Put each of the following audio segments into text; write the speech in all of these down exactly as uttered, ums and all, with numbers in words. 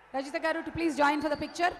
Rajitha Garu to please join for the picture.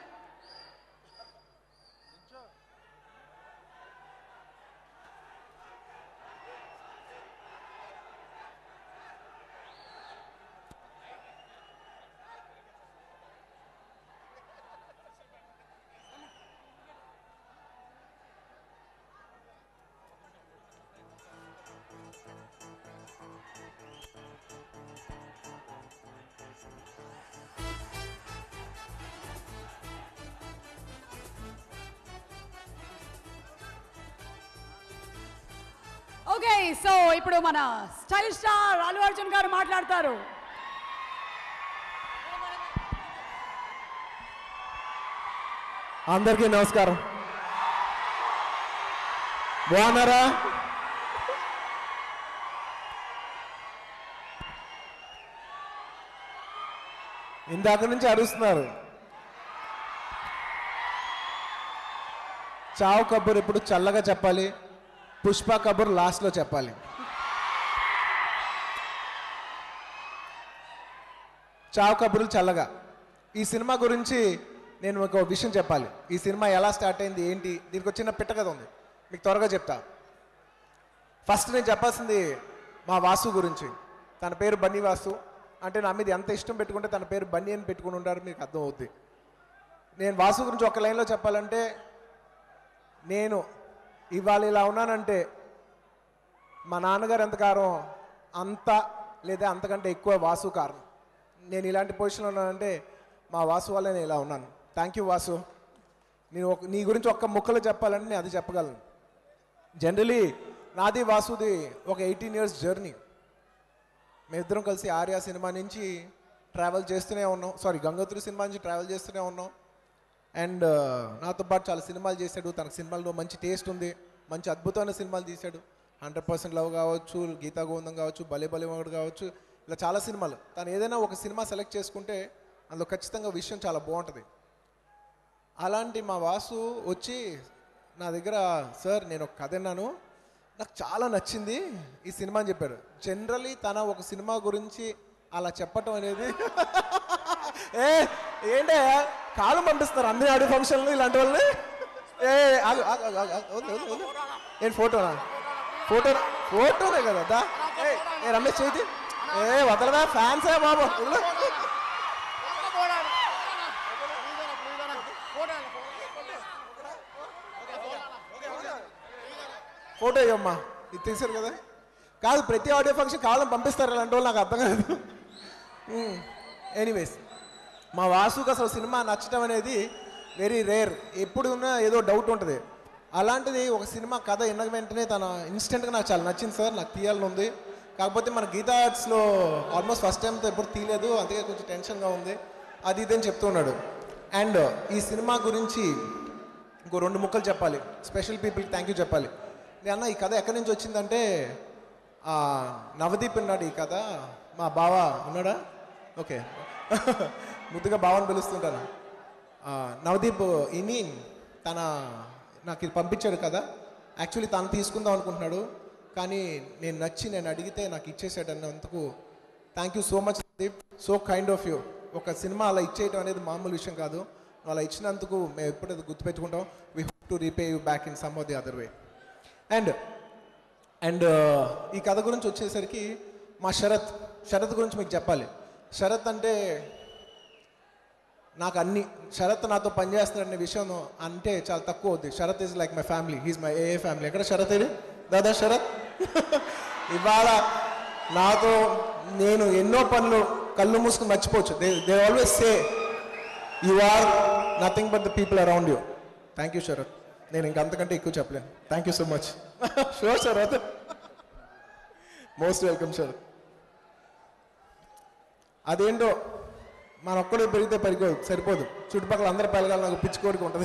Okay so ఇప్పుడు మన stylish star Allu Arjun గారు మాట్లాడతారు. అందరికీ నమస్కారం. బాగున్నారా? ఇందాక నుంచి అరుస్తున్నారు. చావు కబుర్ ఇప్పుడు చల్లగా చెప్పాలి, పుష్ప కబుర్ లాస్ట్లో చెప్పాలి. చావు కబుర్లు చల్లగా. ఈ సినిమా గురించి నేను ఒక విషయం చెప్పాలి. ఈ సినిమా ఎలా స్టార్ట్ అయింది ఏంటి, దీనికి ఒక చిన్న పిట్ట కథ ఉంది, మీకు త్వరగా చెప్తా. ఫస్ట్ నేను చెప్పాల్సింది మా వాసు గురించి. తన పేరు బన్నీ వాసు. అంటే నా మీద ఎంత ఇష్టం పెట్టుకుంటే తన పేరు బన్నీ అని పెట్టుకుని ఉంటారు, మీకు అర్థం అవుద్ది. నేను వాసు గురించి ఒక లైన్లో చెప్పాలంటే, నేను ఇవాళ ఇలా ఉన్నానంటే మా నాన్నగారు ఎంత కారణం అంత లేదా అంతకంటే ఎక్కువ వాసు కారణం. నేను ఇలాంటి పొజిషన్లో ఉన్నానంటే మా వాసు వల్ల నేను ఇలా ఉన్నాను. Thank you Vasu. నేను ఒక నీ గురించి ఒక్క ముక్కలో చెప్పాలంటే నేను అది చెప్పగలను. జనరలీ నాది వాసుది ఒక ఎయిటీన్ ఇయర్స్ జర్నీ. మేమిద్దరం కలిసి ఆర్యా సినిమా నుంచి ట్రావెల్ చేస్తూనే ఉన్నాం. సారీ గంగోత్రి సినిమా నుంచి ట్రావెల్ చేస్తూనే ఉన్నాం. అండ్ నాతో పాటు చాలా సినిమాలు చేశాడు. తనకు సినిమాల్లో మంచి టేస్ట్ ఉంది, మంచి అద్భుతమైన సినిమాలు తీశాడు. హండ్రెడ్ పర్సెంట్ లవ్ కావచ్చు, గీతా గోవిందం కావచ్చు, భలే భలే మగుడు కావచ్చు, ఇలా చాలా సినిమాలు. తను ఏదైనా ఒక సినిమా సెలెక్ట్ చేసుకుంటే అందులో ఖచ్చితంగా విషయం చాలా బాగుంటుంది. అలాంటి మా వాసు వచ్చి నా దగ్గర, సార్ నేను ఒక కథ విన్నాను, నాకు చాలా నచ్చింది ఈ సినిమా అని చెప్పారు. జనరలీ తన ఒక సినిమా గురించి అలా చెప్పటం అనేది ఏ ఏంటే కాలం పంపిస్తారు అందరి ఆడియో ఫంక్షన్లు ఇలాంటి వాళ్ళని. ఏ ఏంటి ఫోటోనా? ఫోటో ఫోటోనే కదా దా. ఏ రమేష్ చేతి ఏ వదలదా, ఫ్యాన్సే బాబు. ఫోటో ఇవ్వమ్మా, ఇది తీసారు కదా. కాదు ప్రతి ఆడియో ఫంక్షన్ కాలం పంపిస్తారు ఇలాంటి వాళ్ళు, నాకు అర్థం కాదు. ఎనీవేస్ మా వాసుకు అసలు సినిమా నచ్చడం అనేది వెరీ రేర్. ఎప్పుడు ఉన్నా ఏదో డౌట్ ఉంటుంది. అలాంటిది ఒక సినిమా కథ విన్న వెంటనే తన ఇన్స్టెంట్గా నాకు చాలా నచ్చింది సార్, నాకు తీయాలని ఉంది. కాకపోతే మన గీతా ఆర్ట్స్లో ఆల్మోస్ట్ ఫస్ట్ టైంతో ఎప్పుడు తీయలేదు, అందుకే కొంచెం టెన్షన్గా ఉంది, అది ఇదని చెప్తున్నాడు. అండ్ ఈ సినిమా గురించి ఇంకో రెండు ముక్కలు చెప్పాలి. స్పెషల్ పీపుల్కి థ్యాంక్ యూ చెప్పాలి. నేను అన్న ఈ కథ ఎక్కడి నుంచి వచ్చిందంటే, నవదీప్ ఉన్నాడు ఈ కథ, మా బావ ఉన్నాడా, ఓకే ముద్దుగా బావని పిలుస్తుంటాను. నవదీప్ ఇని తన నాకు ఇది పంపించాడు కదా. యాక్చువల్లీ తను తీసుకుందాం అనుకుంటున్నాడు, కానీ నేను నచ్చి నేను అడిగితే నాకు ఇచ్చేసాడు అన్నందుకు thank you so much Navdeep, so kind of you. ఒక సినిమా అలా ఇచ్చేయటం అనేది మామూలు విషయం కాదు. అలా ఇచ్చినందుకు మేము ఎప్పుడైతే గుర్తుపెట్టుకుంటాం. We hope to repay you back in some of the other way. And and ఈ కథ గురించి వచ్చేసరికి మా శరత్ శరత్ గురించి మీకు చెప్పాలి. శరత్ అంటే నాకు అన్ని, శరత్ నాతో పనిచేస్తున్నాడనే విషయం అంటే చాలా తక్కువ అవుద్ది. Sarath is like my family, he's my a family. ఎక్కడ శరత్ ఇది దాదా శరత్ ఇవాళ నాతో నేను ఎన్నో పనులు కళ్ళు మూసుకుని మర్చిపోవచ్చు. They they always say you are nothing but the people around you. Thank you Sarath. నేను ఇంకంతకంటే ఎక్కువ చెప్పలేను. Thank you so much. Sure Sarath, most welcome Sarath. అదేంటో మన ఒక్కడే పెరిగితే పెరిగోదు, సరిపోదు, చుట్టుపక్కల అందరూ పెరగాలి, నాకు పిచ్చి కోరిక ఉంటుంది.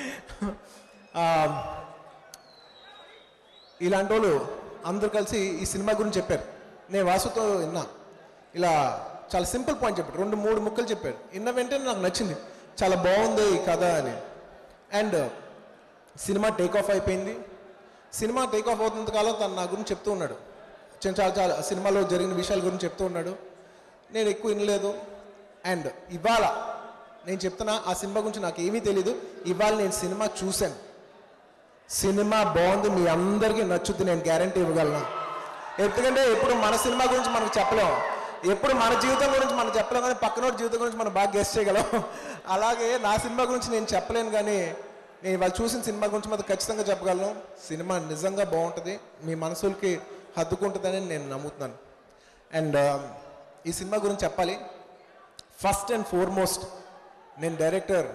ఇలాంటి వాళ్ళు అందరూ కలిసి ఈ సినిమా గురించి చెప్పారు. నేను వాసుతో విన్నా, ఇలా చాలా సింపుల్ పాయింట్ చెప్పారు, రెండు మూడు ముక్కలు చెప్పారు. విన్న వెంటనే నాకు నచ్చింది, చాలా బాగుంది ఈ కథ అని. అండ్ సినిమా టేక్ ఆఫ్ అయిపోయింది. సినిమా టేక్ ఆఫ్ అవుతున్నంత కాలం తను నా గురించి చెప్తూ ఉన్నాడు, చాలా చాలా సినిమాలో జరిగిన విషయాల గురించి చెప్తూ ఉన్నాడు. నేను ఎక్కువ వినలేదు. అండ్ ఇవాళ నేను చెప్తున్నా ఆ సినిమా గురించి నాకు ఏమీ తెలీదు. ఇవాళ నేను సినిమా చూశాను, సినిమా బాగుంది, మీ అందరికీ నచ్చుద్ది, నేను గ్యారంటీ ఇవ్వగలను. ఎందుకంటే ఎప్పుడు మన సినిమా గురించి మనకు చెప్పలేము, ఎప్పుడు మన జీవితం గురించి మనం చెప్పలేం, కానీ పక్కనోడి జీవితం గురించి మనం బాగా గెస్ట్ చేయగలం. అలాగే నా సినిమా గురించి నేను చెప్పలేను, కానీ నేను వాళ్ళు చూసిన సినిమా గురించి మాత్రం ఖచ్చితంగా చెప్పగలను. సినిమా నిజంగా బాగుంటుంది, మీ మనసులకి హద్దుకుంటుందని నేను నమ్ముతున్నాను. అండ్ ఈ సినిమా గురించి చెప్పాలి. ఫస్ట్ అండ్ ఫార్మోస్ట్ నేను డైరెక్టర్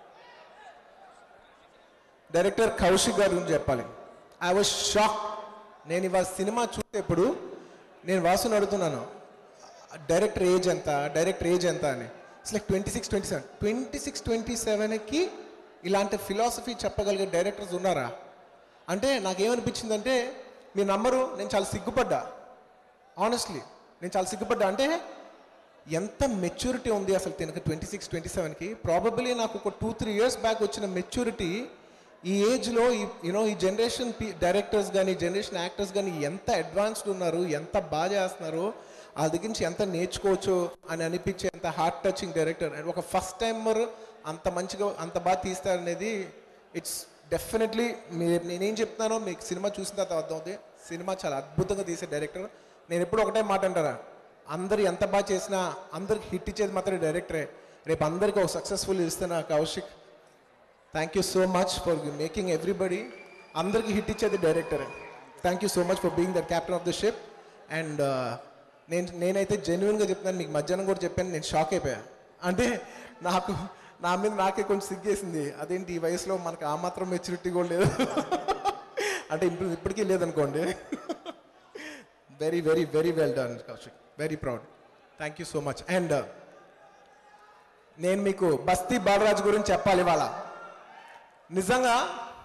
డైరెక్టర్ కౌశిక్ గారి గురించి చెప్పాలి. I was shock. నేను ఇవాళ సినిమా చూసేప్పుడు నేను వాసుని అడుగుతున్నాను, డైరెక్టర్ ఏజ్ ఎంత, డైరెక్టర్ ఏజ్ ఎంత అని. It's like twenty six twenty seven twenty six twenty సెవెన్కి ఇలాంటి ఫిలాసఫీ చెప్పగలిగే డైరెక్టర్స్ ఉన్నారా అంటే నాకేమనిపించిందంటే, మీ నంబరు నేను చాలా సిగ్గుపడ్డా. ఆనెస్ట్లీ నేను చాలా సిగ్గుపడ్డా. అంటే ఎంత మెచ్యూరిటీ ఉంది అసలు తినక ట్వంటీ సిక్స్ ట్వంటీ సెవెన్కి. ప్రాబబ్లీ నాకు ఒక టూ త్రీ ఇయర్స్ బ్యాక్ వచ్చిన మెచ్యూరిటీ ఈ ఏజ్లో ఈ యూనో ఈ జనరేషన్ పీ డైరెక్టర్స్ కానీ జనరేషన్ యాక్టర్స్ కానీ ఎంత అడ్వాన్స్డ్ ఉన్నారు, ఎంత బాగా చేస్తున్నారు, ఆ దగ్గర నుంచి ఎంత నేర్చుకోవచ్చు అని అనిపించే అంత హార్ట్ టచింగ్ డైరెక్టర్. అండ్ ఒక ఫస్ట్ టైమర్ అంత మంచిగా అంత బాగా తీస్తారనేది ఇట్స్ డెఫినెట్లీ. మీరు నేనేం చెప్తున్నానో మీకు సినిమా చూసిన తర్వాత అర్థమవుతుంది. సినిమా చాలా అద్భుతంగా తీసే డైరెక్టర్. నేను ఎప్పుడు ఒకటే మాట అంటారా, అందరు ఎంత బాగా చేసినా అందరికి హిట్ ఇచ్చేది మాత్రం డైరెక్టరే. రేపు అందరికీ ఒక సక్సెస్ఫుల్ ఇస్తున్నా Kaushik. Thank you so much for making everybody. అందరికీ హిట్ ఇచ్చేది డైరెక్టరే. Thank you so much for being the captain of the ship. And నేను నేనైతే జెన్యున్గా చెప్తున్నాను, మీకు మధ్యాహ్నం కూడా చెప్పాను, నేను షాక్ అయిపోయాను. అంటే నాకు నా మీద నాకే కొంచెం సిగ్గేసింది. అదేంటి ఈ వయసులో మనకు ఆ మాత్రం మెచ్యూరిటీ కూడా లేదు అంటే ఇప్పుడు ఇప్పటికీ లేదనుకోండి. Very very very well done Kaushik, very proud. Thank you so much. And నేను మీకు బస్తీ బాలరాజు గురించి చెప్పాలి ఇవాళ. నిజంగా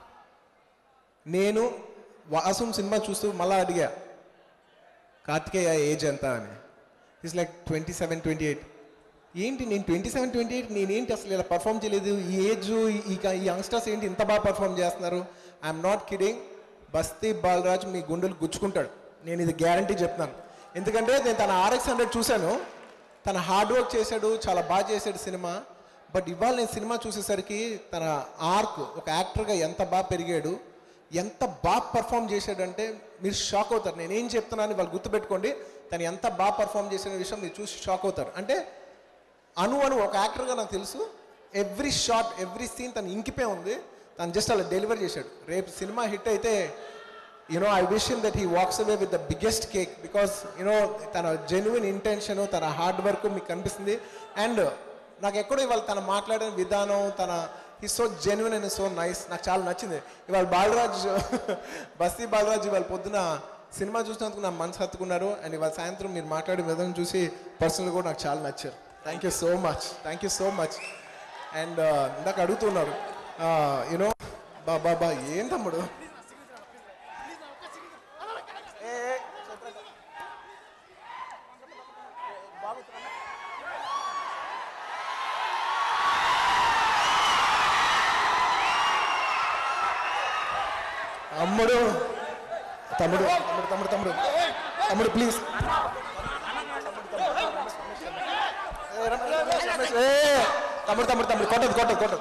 నేను వాసుం సినిమా చూస్తూ మళ్ళీ అడిగా, కార్తికేయ ఏజ్ ఎంత అని. It's like twenty seven twenty eight ఏంటి నేను ట్వంటీ సెవెన్ ట్వంటీ ఎయిట్ నేనేంటి అసలు ఇలా పర్ఫామ్ చేయలేదు, ఈ ఏజ్ ఈ ఈ యంగ్స్టర్స్ ఏంటి ఇంత బాగా పర్ఫామ్ చేస్తున్నారు. I'm not kidding. Basti Balaraj మీ గుండెలు గుచ్చుకుంటాడు, నేను ఇది గ్యారంటీ చెప్తున్నాను. ఎందుకంటే నేను తన ఆర్ఎక్స్ హండ్రెడ్ చూశాను, తన హార్డ్ వర్క్ చేశాడు, చాలా బాగా చేశాడు సినిమా. బట్ ఇవాళ నేను సినిమా చూసేసరికి తన ఆర్క్ ఒక యాక్టర్గా ఎంత బాగా పెరిగాడు, ఎంత బాగా పర్ఫామ్ చేశాడంటే మీరు షాక్ అవుతారు. నేనేం చెప్తున్నాను వాళ్ళు గుర్తుపెట్టుకోండి, తను ఎంత బాగా పర్ఫామ్ చేసిన విషయం మీరు చూసి షాక్ అవుతారు. అంటే అను అను ఒక యాక్టర్గా నాకు తెలుసు, ఎవ్రీ షాట్ ఎవ్రీ సీన్ తను ఇంకిపోయి ఉంది, తను జస్ట్ అలా డెలివర్ చేశాడు. రేపు సినిమా హిట్ అయితే you know I wish him that he walks away with the biggest cake. Because you know తన జెన్యున్ ఇంటెన్షన్, తన హార్డ్ వర్క్ మీకు కనిపిస్తుంది. అండ్ నాకు ఎక్కడో ఇవాళ తను మాట్లాడిన విధానం, తన ఈ so genuine and so nice, నాకు చాలా నచ్చింది. ఇవాళ బాలరాజ్ బస్తీ బాలరాజ్ ఇవాళ పొద్దున సినిమా చూసినందుకు నా మనసు హత్తుకున్నారు. అండ్ ఇవాళ సాయంత్రం మీరు మాట్లాడే విధానం చూసి పర్సనల్ కూడా నాకు చాలా నచ్చారు. Thank you so much, thank you so much. And ఇందాక అడుగుతున్నారు యూనో బా బాబా ఏం తమ్ముడు తమ్ముడు తమ్ముడు తమ్ముడు తమ్ముడు తమ్ముడు తమ్ముడు ప్లీజ్ తమ్ముడు తమ్ముడు తమ్ముడు కొట్టదు కొట్టదు కొట్టదు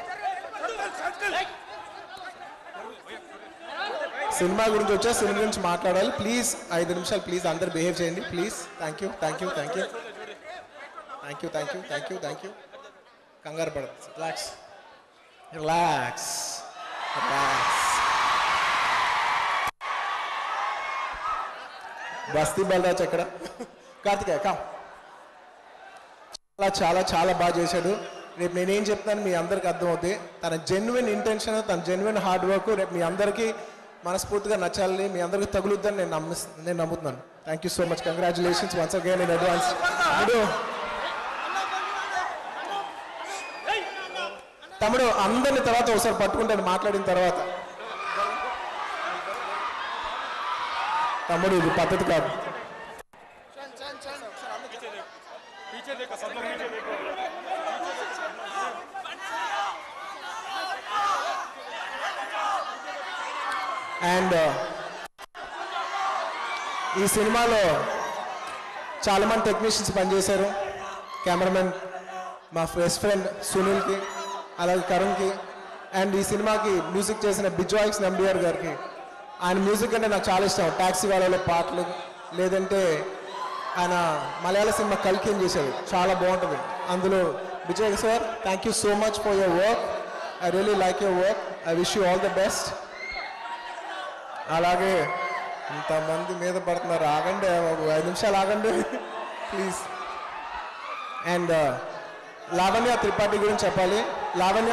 సినిమా గురించి వచ్చా, సినిమా గురించి మాట్లాడాలి. ప్లీజ్ ఐదు నిమిషాలు ప్లీజ్ అందరు బిహేవ్ చేయండి please. Thank you thank you thank you thank you thank you thank you thank you కంగారు పడదు. Relax relax relax. Basti Balaraj ఎక్కడ? కార్తికేయ కా చాలా చాలా చాలా బాగా చేశాడు. రేపు నేనేం చెప్తాను మీ అందరికీ అర్థమవుతుంది. తన జెన్యున్ ఇంటెన్షన్, తన జెన్యున్ హార్డ్ వర్క్ రేపు మీ అందరికీ మనస్ఫూర్తిగా నచ్చాలని, మీ అందరికీ తగులుద్దని నేను నమ్మి నేను నమ్ముతున్నాను. Thank you so much. Congratulations once again in advance. తమ్ముడు తమ్ముడు అందరిని తర్వాత ఒకసారి పట్టుకుంటాను మాట్లాడిన తర్వాత. తమ్ముడు ఇది పద్ధతి కాదు. అండ్ ఈ సినిమాలో చాలామంది టెక్నీషియన్స్ పనిచేశారు. కెమెరామెన్ మా బెస్ట్ ఫ్రెండ్ సునీల్కి, అలాగే కరుణ్కి, అండ్ ఈ సినిమాకి మ్యూజిక్ చేసిన బిజాయిక్స్ నంబియార్ గారికి. ఆయన మ్యూజిక్ అంటే నాకు చాలా ఇష్టం. ట్యాక్సీ వాళ్ళలో పాటలు, లేదంటే ఆయన మలయాళ సినిమా కల్కి చేశాడు, చాలా బాగుంటుంది. అందులో Vijay sir, thank you so much for your work. I really like your work. I wish you all the best. అలాగే ఇంతమంది మీద పడుతున్నారు, ఆగండి బాబు, ఐదు నిమిషాలు ఆగండి ప్లీజ్. అండ్ లావణ్య త్రిపాఠి గురించి చెప్పాలి. లావణ్య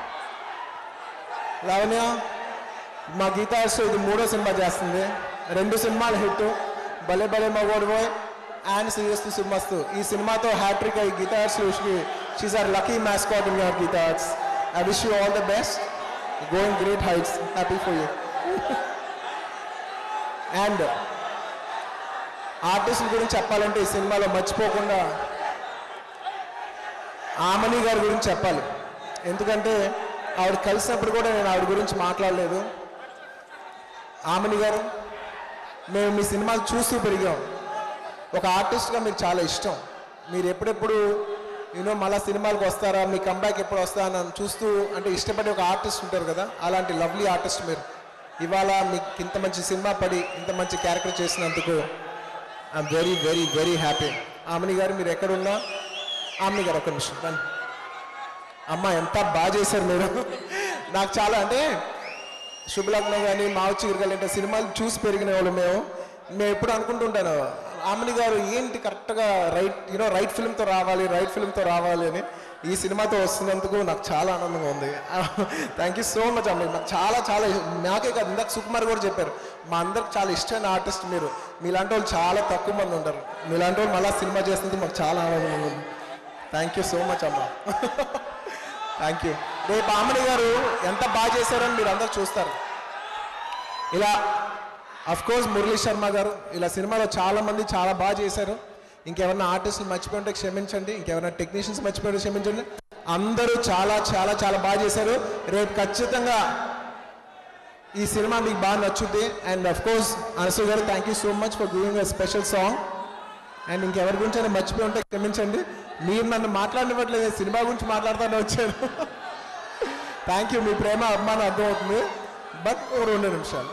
లావణ్య మా గీతాస్ ఇది మూడో సినిమా చేస్తుంది. రెండు సినిమాలు హిట్, భలే భలే మగోడు బాయ్ అండ్ శ్రీయస్తు సినిమాస్తు. ఈ సినిమాతో హ్యాట్రిక్ అయ్యి గీతాస్ she's our lucky mascot in your గీతాస్. I wish you all the best, going great heights. Happy for you. And ఆర్టిస్టుల గురించి చెప్పాలంటే ఈ సినిమాలో మర్చిపోకుండా ఆమని గారి గురించి చెప్పాలి. ఎందుకంటే ఆవిడ కలిసినప్పుడు కూడా నేను ఆవిడ గురించి మాట్లాడలేదు. ఆమని గారు, మేము మీ సినిమాలు చూస్తూ పెరిగాం. ఒక ఆర్టిస్ట్గా మీరు చాలా ఇష్టం. మీరు ఎప్పుడెప్పుడు యూనో మళ్ళీ సినిమాలకు వస్తారా, మీ కంబ్యాక్ ఎప్పుడు వస్తా అని చూస్తూ అంటే ఇష్టపడే ఒక ఆర్టిస్ట్ ఉంటారు కదా, అలాంటి లవ్లీ ఆర్టిస్ట్ మీరు. ఇవాళ మీకు ఇంత మంచి సినిమా పడి ఇంత మంచి క్యారెక్టర్ చేసినందుకు I'm very very very happy. Amani గారు మీరు ఎక్కడున్నా, ఆమని గారు ఒక్క నిమిషం రండి. అమ్మ ఎంత బాగా చేశారు మీరు. నాకు చాలా అంటే శుభలగ్నం కానీ మావచ్చి గిరికలు అంటే సినిమాలు చూసి పెరిగిన వాళ్ళు మేము. మేము ఎప్పుడు అనుకుంటుంటాను ఆమని గారు ఏంటి కరెక్ట్గా రైట్ యూనో రైట్ ఫిల్మ్తో రావాలి రైట్ ఫిల్మ్తో రావాలి అని. ఈ సినిమాతో వస్తున్నందుకు నాకు చాలా ఆనందంగా ఉంది. థ్యాంక్ యూ సో మచ్ అమ్మ. నాకు చాలా చాలా నాకే కాదు, ఇందాక సుకుమార్ కూడా చెప్పారు, మా అందరికి చాలా ఇష్టమైన ఆర్టిస్ట్ మీరు. మీలాంటి వాళ్ళు చాలా తక్కువ మంది ఉంటారు. మీలాంటి వాళ్ళు మళ్ళీ సినిమా చేస్తున్నందుకు మాకు చాలా ఆనందంగా ఉంది. థ్యాంక్ యూ సో మచ్ అమ్మ. Thank you. రేపు ఆమని గారు ఎంత బాగా చేశారని మీరు అందరూ చూస్తారు. ఇలా అఫ్కోర్స్ మురళీ శర్మ గారు ఇలా సినిమాలో చాలామంది చాలా బాగా చేశారు. ఇంకెవరైనా ఆర్టిస్టులు మర్చిపోయి ఉంటే క్షమించండి, ఇంకెవరైనా టెక్నీషియన్స్ మర్చిపోయి క్షమించండి. అందరూ చాలా చాలా చాలా బాగా చేశారు. రేపు ఖచ్చితంగా ఈ సినిమా మీకు బాగా నచ్చుద్ది. అండ్ అఫ్కోర్స్ అనసూయ గారు, thank you so much for doing a special song. And ఇంకెవరి గురించి అయినా మర్చిపోయి ఉంటే క్షమించండి. మీరు నన్ను మాట్లాడినట్లేదు, సినిమా గురించి మాట్లాడుతూనే వచ్చాను. Thank you. మీ ప్రేమ అభిమానం అర్థమవుతుంది. బట్ ఓ రెండు నిమిషాలు.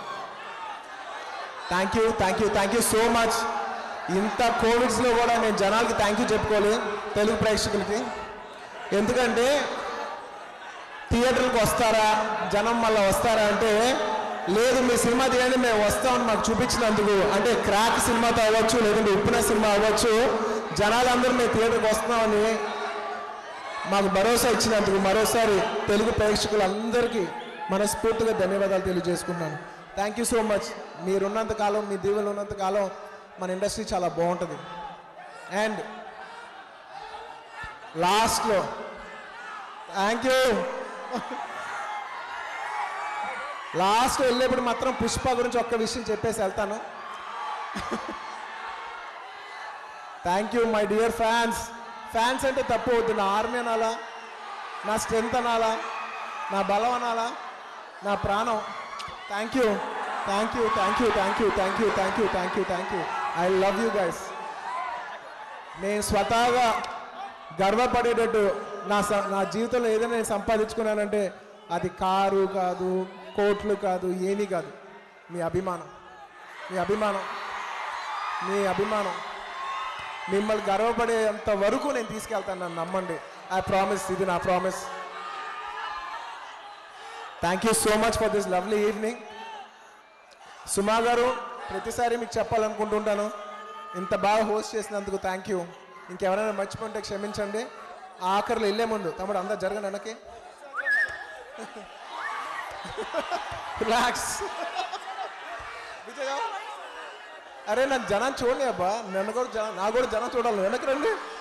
Thank you thank you thank you so much. ఇంత కోవిడ్స్లో కూడా నేను జనాలకి థ్యాంక్ యూ చెప్పుకోవాలి, తెలుగు ప్రేక్షకులకి. ఎందుకంటే థియేటర్కి వస్తారా, జనం మళ్ళీ వస్తారా అంటే లేదు, మీ సినిమా తీయండి మేము వస్తామని మాకు చూపించినందుకు. అంటే క్రాక్ సినిమాతో అవ్వచ్చు, లేదంటే ఉప్పిన సినిమా అవ్వచ్చు, జనాలందరూ మేము థియేటర్కి వస్తున్నామని మాకు భరోసా ఇచ్చినందుకు మరోసారి తెలుగు ప్రేక్షకులందరికీ మనస్ఫూర్తిగా ధన్యవాదాలు తెలియజేసుకున్నాను. Thank you so much. మీరున్నంతకాలం, మీ దీవెనలు ఉన్నంతకాలం మన ఇండస్ట్రీ చాలా బాగుంటుంది. అండ్ లాస్ట్లో థ్యాంక్ యూ లాస్ట్ వెళ్ళేప్పుడు మాత్రం పుష్ప గురించి ఒక్క విషయం చెప్పేసి వెళ్తాను. Thank you my dear fans. Fans అంటే తప్పు అవుతుంది, నా ఆర్మీ అనాలా, నా స్ట్రెంత్ అనాలా, నా బలం అనాలా, నా ప్రాణం. Thank you thank you thank you thank you thank you thank you thank you thank you I love you guys. నేను స్వతహాగా గర్వపడేటట్టు నా నా జీవితంలో ఏదైనా నేను సంపాదించుకున్నానంటే అది కారు కాదు, కోట్లు కాదు, ఏమీ కాదు, మీ అభిమానం. మీ అభిమానం మీ అభిమానం మిమ్మల్ని గర్వపడేంత వరకు నేను తీసుకెళ్తాను, నన్ను నమ్మండి. ఐ ప్రామిస్, ఇది నా promise. Thank you so much for this lovely evening. Suma గారు, ప్రతిసారి మీకు చెప్పాలనుకుంటుంటాను, ఇంత బాగా హోస్ట్ చేసినందుకు థ్యాంక్ యూ. ఇంకెవరైనా మర్చిపోతే క్షమించండి. ఆఖరిలో వెళ్ళే ముందు తమ్ముడు అందరు జరగండి వెనక్కి, రిలాక్స్. అరే నాకు జనం చూడండి అబ్బా, నన్ను కూడా జనం, నా కూడా జనం చూడాలి, వెనక్కి రండి.